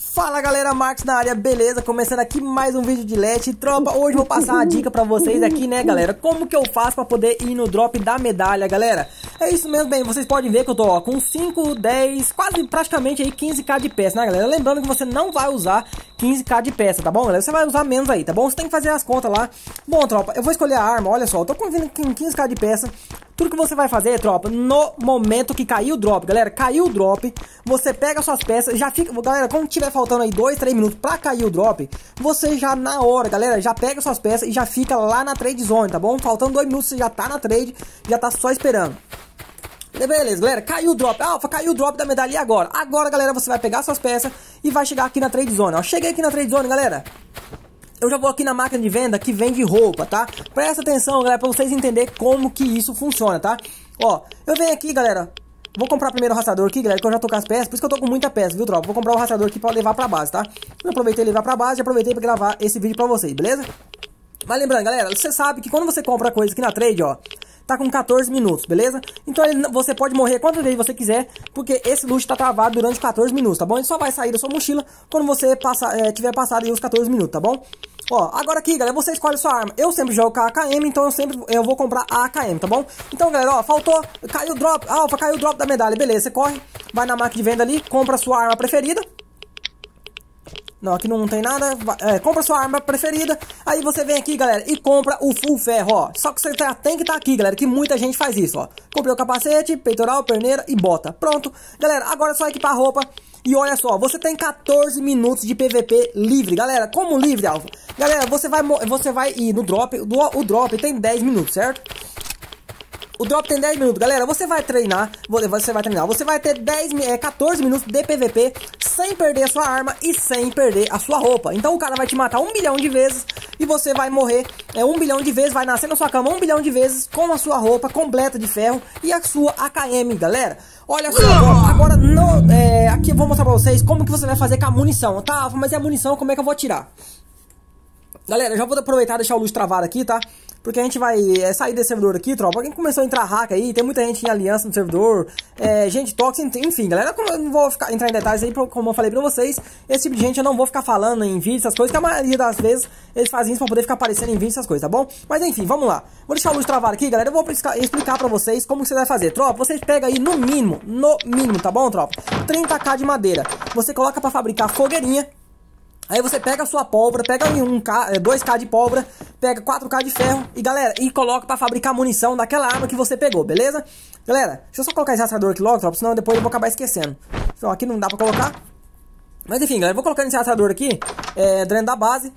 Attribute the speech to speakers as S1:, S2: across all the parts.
S1: Fala galera, Marcos na área, beleza? Começando aqui mais um vídeo de LET. Tropa, hoje eu vou passar uma dica pra vocês aqui, né galera? Como que eu faço pra poder ir no drop da medalha, galera? É isso mesmo, bem, vocês podem ver que eu tô ó, com 5, 10, quase praticamente aí 15k de peça, né galera? Lembrando que você não vai usar 15k de peça, tá bom galera? Você vai usar menos aí, tá bom? Você tem que fazer as contas lá. Bom tropa, eu vou escolher a arma, olha só, eu tô com 15k de peça. Tudo que você vai fazer, tropa, no momento que cair o drop, galera, caiu o drop, você pega suas peças, já fica, galera, quando tiver faltando aí 2, 3 minutos pra cair o drop, você já na hora, galera, já pega suas peças e já fica lá na trade zone, tá bom? Faltando 2 minutos, você já tá na trade, já tá só esperando. Beleza, galera, caiu o drop, Alpha, caiu o drop da medalha e agora? Agora, galera, você vai pegar suas peças e vai chegar aqui na trade zone, ó, cheguei aqui na trade zone, galera. Eu já vou aqui na máquina de venda que vende roupa, tá? Presta atenção, galera, pra vocês entenderem como que isso funciona, tá? Ó, eu venho aqui, galera. Vou comprar primeiro o rastreador aqui, galera, que eu já tô com as peças. Por isso que eu tô com muita peça, viu, tropa? Vou comprar o rastreador aqui pra levar pra base, tá? Eu aproveitei levar pra base e aproveitei pra gravar esse vídeo pra vocês, beleza? Mas lembrando, galera, você sabe que quando você compra coisa aqui na trade, ó, tá com 14 minutos, beleza? Então você pode morrer quantas vezes você quiser, porque esse loot tá travado durante 14 minutos, tá bom? Ele só vai sair da sua mochila quando você tiver passado aí os 14 minutos, tá bom? Ó, agora aqui, galera, você escolhe sua arma. Eu sempre jogo com a AKM, então eu vou comprar a AKM, tá bom? Então, galera, ó, faltou, caiu o drop, Alpha, caiu o drop da medalha, beleza, você corre, vai na máquina de venda ali, compra a sua arma preferida. Não, aqui não tem nada, compra sua arma preferida, aí você vem aqui, galera, e compra o full ferro, ó. Só que você tem que estar aqui, galera, que muita gente faz isso, ó. Comprei o capacete, peitoral, perneira e bota. Pronto, galera, agora é só equipar a roupa. E olha só, você tem 14 minutos de PVP livre, galera. Como livre, Alpha? Galera, você vai ir no drop, o drop tem 10 minutos, certo? O drop tem 10 minutos, galera, você vai treinar, você vai ter 14 minutos de PVP sem perder a sua arma e sem perder a sua roupa. Então o cara vai te matar 1 bilhão de vezes e você vai morrer 1 bilhão de vezes, vai nascer na sua cama 1 bilhão de vezes com a sua roupa completa de ferro e a sua AKM, galera. Olha só, agora aqui eu vou mostrar pra vocês como que você vai fazer com a munição, tá? Mas e a munição, como é que eu vou tirar? Galera, eu já vou aproveitar e deixar o luz travado aqui, tá? Porque a gente vai sair desse servidor aqui, tropa. Quem começou a entrar hack aí, tem muita gente em aliança no servidor, gente tóxica, enfim, galera. Eu não vou entrar em detalhes aí, como eu falei pra vocês. Esse tipo de gente eu não vou ficar falando em vídeos, essas coisas, que a maioria das vezes eles fazem isso pra poder ficar aparecendo em vídeos, essas coisas, tá bom? Mas enfim, vamos lá. Vou deixar a luz travada aqui, galera. Eu vou explicar pra vocês como você vai fazer. Tropa, vocês pegam aí no mínimo, tá bom, tropa? 30k de madeira. Você coloca pra fabricar fogueirinha. Aí você pega a sua pólvora, pega aí 2k de pólvora, pega 4k de ferro e, galera, e coloca pra fabricar munição daquela arma que você pegou, beleza? Galera, deixa eu só colocar esse rastreador aqui logo, tropa, senão depois eu vou acabar esquecendo. Então aqui não dá pra colocar. Mas enfim, galera, eu vou colocando esse rastreador aqui, dentro da base.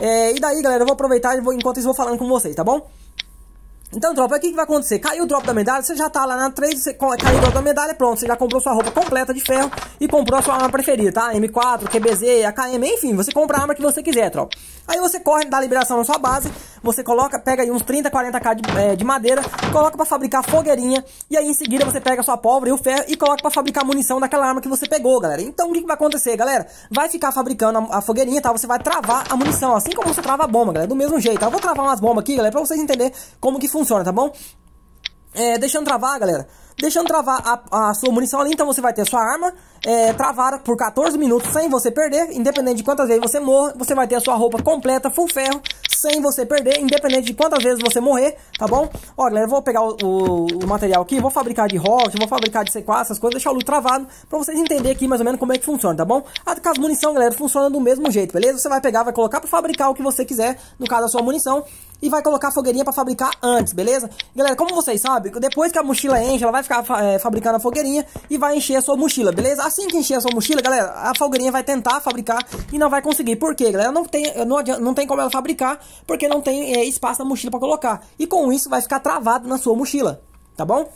S1: E daí, galera, eu vou aproveitar e enquanto isso eu vou falando com vocês, tá bom? Então, tropa, o que vai acontecer? Caiu o drop da medalha, você já tá lá na trade, caiu o drop da medalha, pronto, você já comprou sua roupa completa de ferro e comprou a sua arma preferida, tá? M4, QBZ, AKM, enfim, você compra a arma que você quiser, tropa. Aí você corre, dá liberação na sua base, você pega aí uns 30, 40k de madeira, coloca pra fabricar fogueirinha, e aí em seguida você pega a sua pólvora e o ferro e coloca pra fabricar munição daquela arma que você pegou, galera. Então, o que vai acontecer, galera? Vai ficar fabricando a fogueirinha, tá? Você vai travar a munição, assim como você trava a bomba, galera, do mesmo jeito, tá? Eu vou travar umas bombas aqui, galera, pra vocês entenderem como que funciona, tá bom? Deixando travar, galera. Deixando travar a sua munição ali, então você vai ter sua arma travada por 14 minutos sem você perder, independente de quantas vezes você morra, você vai ter a sua roupa completa, full ferro, sem você perder, independente de quantas vezes você morrer, tá bom? Ó, galera, eu vou pegar o material aqui, vou fabricar de rocket, vou fabricar de C4, essas coisas, deixar o loot travado, pra vocês entenderem aqui mais ou menos como é que funciona, tá bom? As munição, galera, funciona do mesmo jeito, beleza? Você vai pegar, vai colocar pra fabricar o que você quiser, no caso da sua munição, e vai colocar a fogueirinha pra fabricar antes, beleza? Galera, como vocês sabem, depois que a mochila enche, ela vai ficar fabricando a fogueirinha e vai encher a sua mochila, beleza? Assim que encher a sua mochila, galera, a fogueirinha vai tentar fabricar e não vai conseguir. Por quê, galera? Não tem como ela fabricar, porque não tem espaço na mochila pra colocar. E com isso vai ficar travado na sua mochila, tá bom?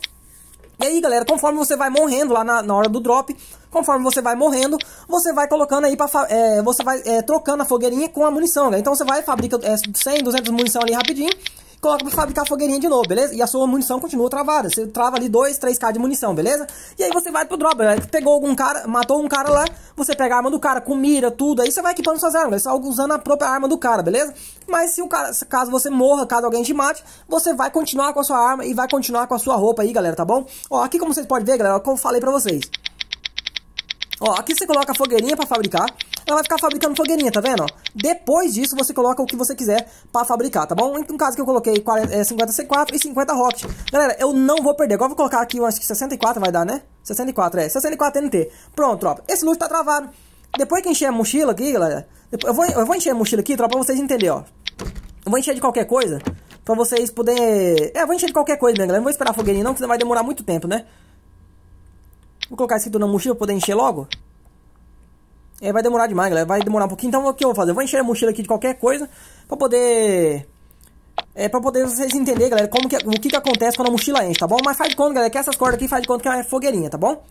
S1: E aí, galera, conforme você vai morrendo lá na hora do drop, conforme você vai morrendo, você vai colocando aí, você vai trocando a fogueirinha com a munição, né? Então você vai fabricar 100, 200 munição ali rapidinho, coloca pra fabricar a fogueirinha de novo, beleza? E a sua munição continua travada, você trava ali 2, 3k de munição, beleza? E aí você vai pro drop, galera, pegou algum cara, matou um cara lá, você pega a arma do cara, com mira, tudo, aí você vai equipando suas armas, só usando a própria arma do cara, beleza? Mas se caso você morra, caso alguém te mate, você vai continuar com a sua arma e vai continuar com a sua roupa aí, galera, tá bom? Ó, aqui como vocês podem ver, galera, como eu falei pra vocês. Ó, aqui você coloca a fogueirinha pra fabricar. ela vai ficar fabricando fogueirinha, tá vendo, ó? Depois disso, você coloca o que você quiser pra fabricar, tá bom? No caso que eu coloquei 50 C4 e 50 Rocket. Galera, eu não vou perder. Agora eu vou colocar aqui, eu acho que 64 vai dar, né? 64, 64 NT. Pronto, tropa. Esse loot tá travado. Depois que encher a mochila aqui, galera, eu vou encher a mochila aqui, tropa, pra vocês entenderem, ó. Eu vou encher de qualquer coisa, pra vocês poderem... eu vou encher de qualquer coisa, né, galera? Não vou esperar a fogueirinha não, que senão vai demorar muito tempo, né? Vou colocar isso aqui na mochila pra poder encher logo. Vai demorar demais, galera. Vai demorar um pouquinho. Então o que eu vou fazer? Eu vou encher a mochila aqui de qualquer coisa pra poder... pra poder vocês entenderem, galera, o que acontece quando a mochila enche, tá bom? Mas faz de conta, galera, que essas cordas aqui faz de conta que é fogueirinha, tá bom?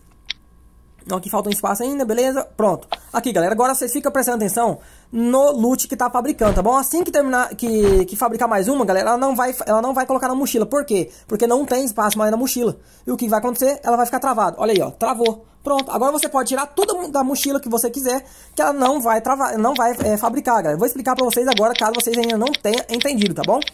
S1: Então aqui falta um espaço ainda, beleza? Pronto. Aqui, galera, agora vocês ficam prestando atenção no loot que tá fabricando, tá bom? Assim que terminar, que fabricar mais uma, galera, ela não vai colocar na mochila. Por quê? Porque não tem espaço mais na mochila. E o que vai acontecer? Ela vai ficar travada. Olha aí, ó, travou. Pronto. Agora você pode tirar tudo da mochila que você quiser, que ela não vai travar, não vai fabricar, galera. Eu vou explicar pra vocês agora, caso vocês ainda não tenham entendido, tá bom?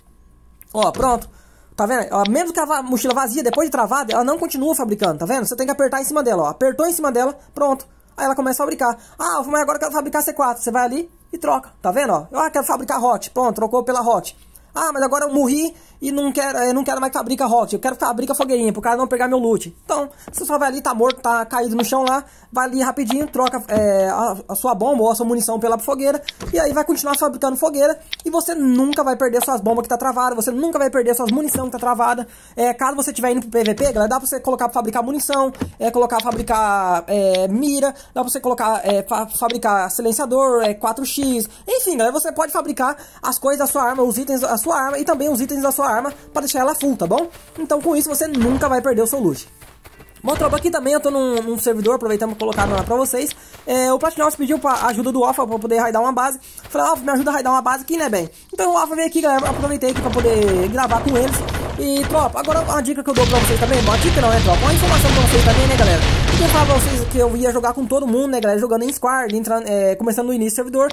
S1: Ó, pronto. Tá vendo? Mesmo que a mochila vazia, depois de travada, ela não continua fabricando, tá vendo? Você tem que apertar em cima dela, ó. Apertou em cima dela, pronto. Aí ela começa a fabricar. Ah, mas agora eu quero fabricar C4. Você vai ali e troca, tá vendo, ó? Eu quero fabricar Hot. Pronto, trocou pela Hot. Ah, mas agora eu morri e não quero mais que fabrica Hot. Eu quero que fabrica fogueirinha, pro cara não pegar meu loot. Então, você só vai ali, tá morto, tá caído no chão lá, vai ali rapidinho, troca a sua bomba ou a sua munição pela fogueira, e aí vai continuar fabricando fogueira, e você nunca vai perder suas bombas que tá travada, você nunca vai perder suas munição que tá travada. Caso você estiver indo pro PVP, galera, dá pra você colocar pra fabricar munição, colocar pra fabricar mira, dá pra você colocar fabricar silenciador, 4x, enfim, galera, você pode fabricar as coisas da sua arma, os itens da sua arma e também os itens da sua arma para deixar ela full, tá bom? Então com isso você nunca vai perder o seu loot. Bom, tropa, aqui também eu tô num servidor, aproveitando pra colocar lá pra vocês. O Platinox pediu a ajuda do Alpha pra poder raidar uma base. Falei, Alpha, me ajuda a raidar uma base aqui, né, bem? Então o Alpha veio aqui, galera, aproveitei aqui pra poder gravar com eles. E, tropa, agora uma dica que eu dou pra vocês também, uma dica não, tropa? Uma informação pra vocês também, né, galera? Eu falava pra vocês que eu ia jogar com todo mundo, né, galera? Jogando em Squad, começando no início do servidor.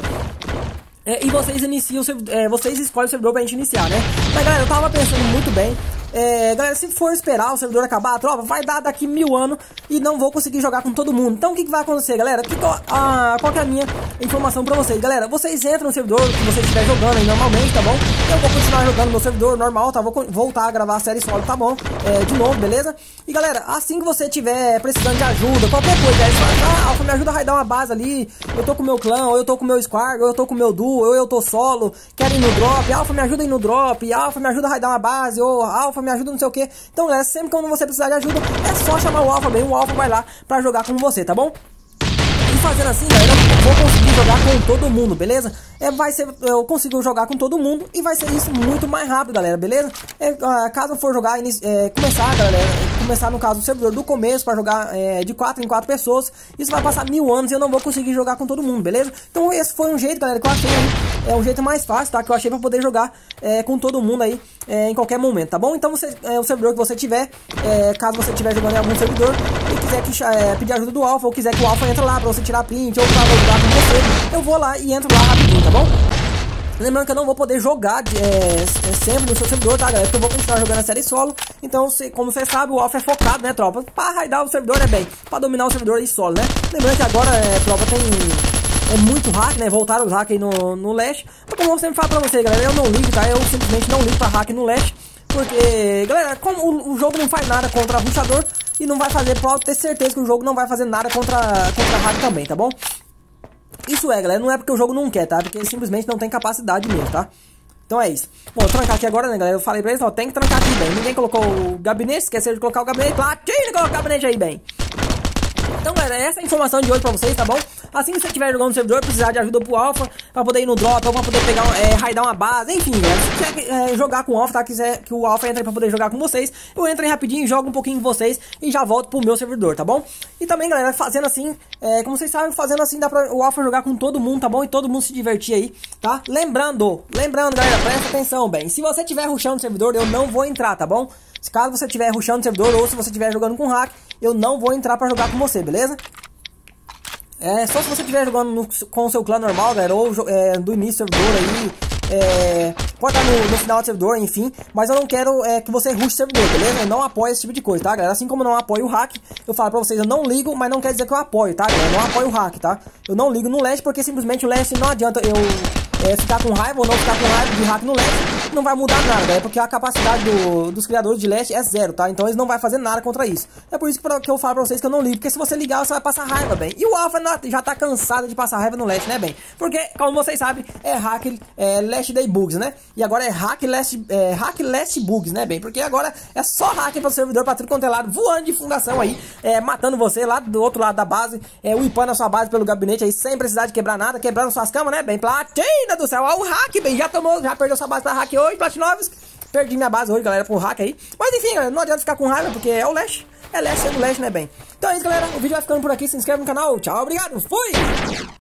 S1: E vocês vocês escolhem o servidor pra gente iniciar, né? Mas galera, eu tava pensando muito bem. Galera, se for esperar o servidor acabar, tropa, vai dar daqui 1000 anos e não vou conseguir jogar com todo mundo. Então o que vai acontecer, galera? Qual que é a minha informação pra vocês? Galera, vocês entram no servidor que você estiver jogando aí normalmente, tá bom? Eu vou continuar jogando no meu servidor normal, tá? Vou voltar a gravar a série solo, tá bom? De novo, beleza? E galera, assim que você estiver precisando de ajuda, qualquer coisa, aí você fala, Alpha, me ajuda a raidar uma base ali, eu tô com o meu clã, ou eu tô com o meu squad, ou eu tô com o meu duo, ou eu tô solo, quero ir no drop, Alpha, me ajuda a ir no drop, Alpha, me ajuda a raidar uma base, ou Alpha, me ajuda não sei o que. Então, galera, sempre que você precisar de ajuda, é só chamar o Alpha bem, o Alpha vai lá pra jogar com você, tá bom? E fazendo assim, galera, eu vou conseguir jogar com todo mundo, beleza? Eu consigo jogar com todo mundo e vai ser isso muito mais rápido, galera, beleza? Caso eu for jogar, começar no caso o servidor do começo para jogar de 4 em 4 pessoas, isso vai passar 1000 anos e eu não vou conseguir jogar com todo mundo, beleza? Então esse foi um jeito, galera, que eu achei aí, um jeito mais fácil, tá? Que eu achei para poder jogar com todo mundo aí em qualquer momento, tá bom? Então o servidor que você tiver, caso você estiver jogando em algum servidor e quiser pedir ajuda do Alpha, ou quiser que o Alpha entre lá para você tirar print, ou para jogar com você, eu vou lá e entro lá rapidinho, tá bom? Lembrando que eu não vou poder jogar sempre no seu servidor, tá, galera? Porque eu vou continuar jogando a série solo. Então, como você sabe, o Alpha é focado, né, tropa? Pra raidar o servidor, né, bem? Pra dominar o servidor aí solo, né? Lembrando que agora, tropa, tem muito hack, né? Voltaram os hack aí no Leste. Mas como eu sempre falo pra vocês, galera, eu não ligo, tá? Eu simplesmente não ligo pra hack no Leste. Porque, galera, como o jogo não faz nada contra rushador e não vai fazer, pode ter certeza que o jogo não vai fazer nada contra hack também, tá bom? Isso galera, não é porque o jogo não quer, tá? Porque ele simplesmente não tem capacidade mesmo, tá? Então é isso. Bom, eu trancar aqui agora, né, galera? Eu falei pra eles, ó, tem que trancar aqui, bem. Ninguém colocou o gabinete, esqueceu de colocar o gabinete. Platino, colocar o gabinete aí, bem. Então, galera, essa é a informação de hoje pra vocês, tá bom? Assim que você estiver jogando no servidor, precisar de ajuda pro Alpha, pra poder ir no drop, ou pra poder pegar, raidar uma base, enfim, galera. Se quiser jogar com o Alpha, tá? Quiser que o Alpha entre pra poder jogar com vocês, eu entro aí rapidinho, jogo um pouquinho com vocês e já volto pro meu servidor, tá bom? E também, galera, fazendo assim, como vocês sabem, fazendo assim dá pra o Alpha jogar com todo mundo, tá bom? E todo mundo se divertir aí, tá? Lembrando, galera, presta atenção, bem. Se você estiver rushando o servidor, eu não vou entrar, tá bom? Se caso você estiver rushando o servidor ou se você estiver jogando com hack, eu não vou entrar pra jogar com você, beleza? Só se você estiver jogando com o seu clã normal, galera, ou do início do servidor aí, pode estar no final do servidor, enfim. Mas eu não quero que você rush o servidor, beleza? Eu não apoio esse tipo de coisa, tá, galera? Assim como eu não apoio o hack, eu falo pra vocês, eu não ligo, mas não quer dizer que eu apoio, tá, galera? Eu não apoio o hack, tá? Eu não ligo no leste porque simplesmente o leste não adianta eu ficar com raiva ou não ficar com raiva de hack no leste. Não vai mudar nada, galera, porque a capacidade dos criadores de leste é 0, tá? Então eles não vão fazer nada contra isso. É por isso que eu falo pra vocês que eu não ligo, porque se você ligar, você vai passar raiva, bem. E o Alpha já tá cansado de passar raiva no leste, né, bem? Porque, como vocês sabem, é hack last day bugs, né? E agora é hack last bugs, né, bem? Porque agora é só hack para o servidor, pra tudo quanto é lado, voando de fundação aí, matando você lá do outro lado da base, whipando a sua base pelo gabinete aí, sem precisar de quebrar nada, quebrando suas camas, né, bem? Platina do céu, ó, o hack, bem, já perdeu sua base pra hack hoje, Platinovs. Perdi minha base hoje, galera, pro hack aí. Mas enfim, galera, não adianta ficar com raiva, porque é o Lash. É Lash sendo Lash, né, bem? Então é isso, galera. O vídeo vai ficando por aqui. Se inscreve no canal. Tchau, obrigado. Fui!